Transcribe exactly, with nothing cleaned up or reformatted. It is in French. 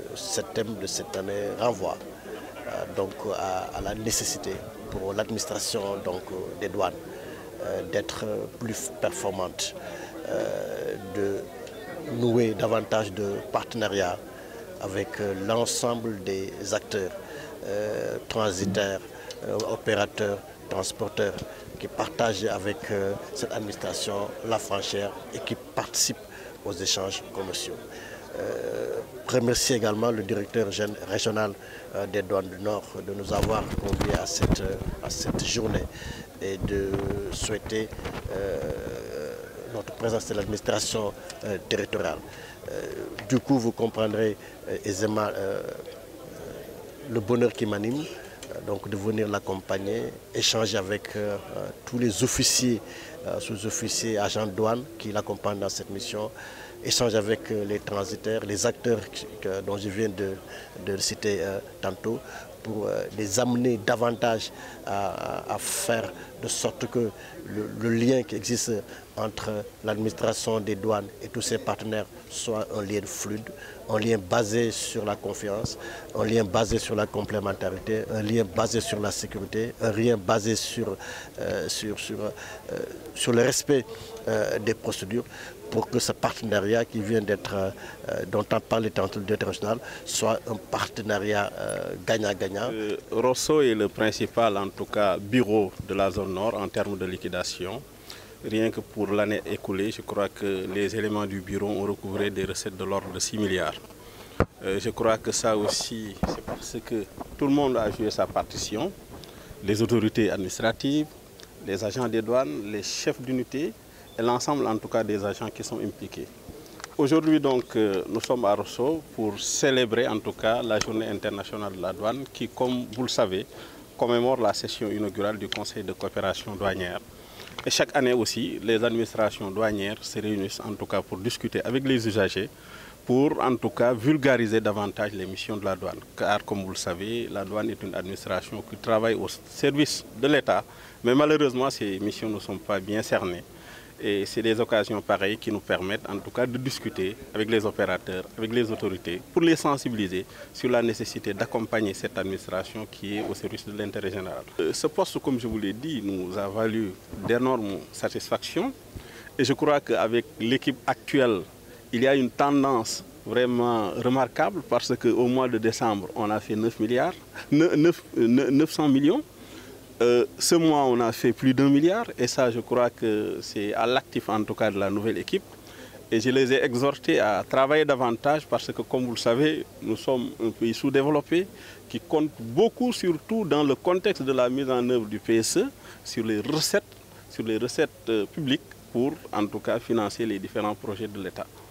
ce thème de cette année renvoie euh, donc à, à la nécessité pour l'administration donc des douanes euh, d'être plus performante, euh, de nouer davantage de partenariats avec euh, l'ensemble des acteurs euh, transitaires, euh, opérateurs, transporteurs qui partagent avec euh, cette administration la frontière et qui participent aux échanges commerciaux. Euh, remercier également le directeur régional euh, des douanes du Nord de nous avoir conviés à cette, à cette journée et de souhaiter euh, notre présence de l'administration euh, territoriale. Euh, du coup, vous comprendrez euh, aisément euh, le bonheur qui m'anime, euh, donc de venir l'accompagner, échanger avec euh, euh, tous les officiers, euh, sous-officiers, agents de douane qui l'accompagnent dans cette mission, échanger avec euh, les transitaires, les acteurs qui, que, dont je viens de, de citer euh, tantôt, pour euh, les amener davantage à, à faire de sorte que le, le lien qui existe entre l'administration des douanes et tous ses partenaires soit un lien fluide, un lien basé sur la confiance, un lien basé sur la complémentarité, un lien basé sur la sécurité, un lien basé sur, euh, sur, sur, euh, sur le respect euh, des procédures, pour que ce partenariat qui vient d'être, euh, dont on parle tantôt international, soit un partenariat gagnant-gagnant. Euh, euh, Rosso est le principal, en tout cas, bureau de la zone nord en termes de liquidation. Rien que pour l'année écoulée, je crois que les éléments du bureau ont recouvré des recettes de l'ordre de six milliards. Euh, je crois que ça aussi, c'est parce que tout le monde a joué sa partition, les autorités administratives, les agents des douanes, les chefs d'unité, et l'ensemble en tout cas des agents qui sont impliqués. Aujourd'hui donc euh, nous sommes à Rosso pour célébrer en tout cas la journée internationale de la douane qui, comme vous le savez, commémore la session inaugurale du Conseil de coopération douanière. Et chaque année aussi, les administrations douanières se réunissent en tout cas pour discuter avec les usagers, pour en tout cas vulgariser davantage les missions de la douane. Car comme vous le savez, la douane est une administration qui travaille au service de l'État, mais malheureusement ces missions ne sont pas bien cernées. Et c'est des occasions pareilles qui nous permettent en tout cas de discuter avec les opérateurs, avec les autorités, pour les sensibiliser sur la nécessité d'accompagner cette administration qui est au service de l'intérêt général. Ce poste, comme je vous l'ai dit, nous a valu d'énormes satisfactions. Et je crois qu'avec l'équipe actuelle, il y a une tendance vraiment remarquable parce qu'au mois de décembre, on a fait neuf milliards, neuf cents millions. Euh, ce mois, on a fait plus d'un milliard et ça, je crois que c'est à l'actif en tout cas de la nouvelle équipe. Et je les ai exhortés à travailler davantage parce que, comme vous le savez, nous sommes un pays sous-développé qui compte beaucoup, surtout dans le contexte de la mise en œuvre du P S E, sur les recettes, sur les recettes euh, publiques pour, en tout cas, financer les différents projets de l'État.